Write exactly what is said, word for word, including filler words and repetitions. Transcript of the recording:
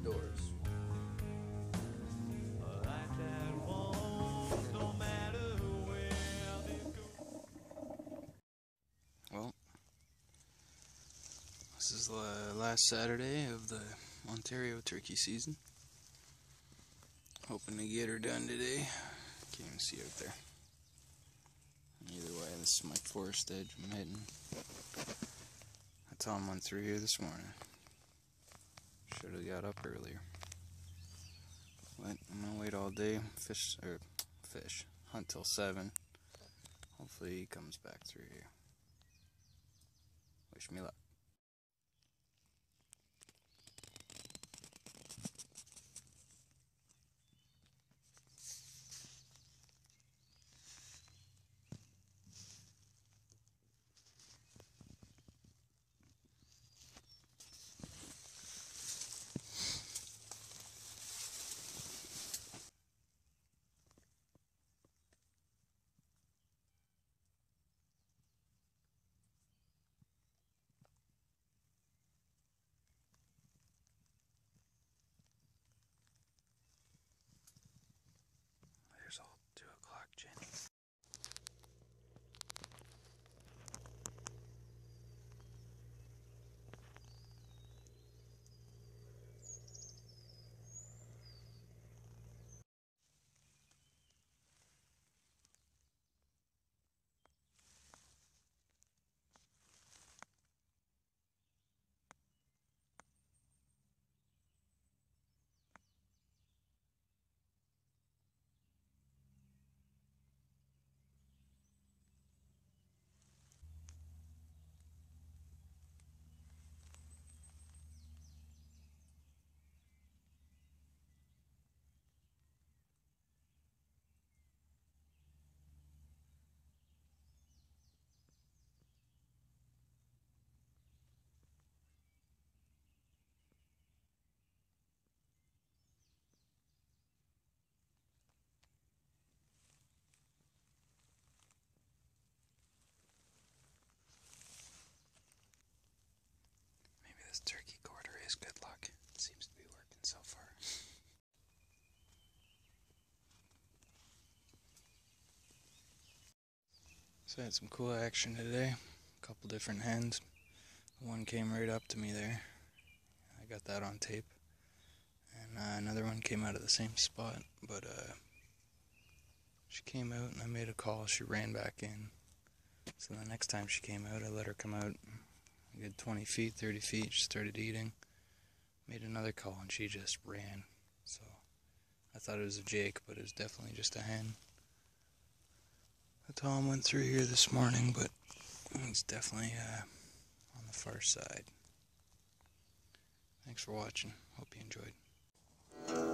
outdoors. Well, this is the last Saturday of the Ontario turkey season. Hoping to get her done today. Can't even see out there. Either way, this is my forest edge I'm hitting. I Tom went through here this morning. Should have got up earlier. But I'm gonna wait all day, fish, or fish, hunt till seven. Hopefully he comes back through here. Wish me luck. There's all two o'clock, Jenny. This turkey quarter is good luck. It seems to be working so far. So I had some cool action today. A couple different hens. One came right up to me there. I got that on tape. And uh, another one came out of the same spot, but uh, she came out and I made a call. She ran back in. So the next time she came out, I let her come out a good twenty feet, thirty feet. She started eating. Made another call and she just ran. So I thought it was a jake, but it was definitely just a hen. The Tom went through here this morning, but he's definitely uh, on the far side. Thanks for watching. Hope you enjoyed.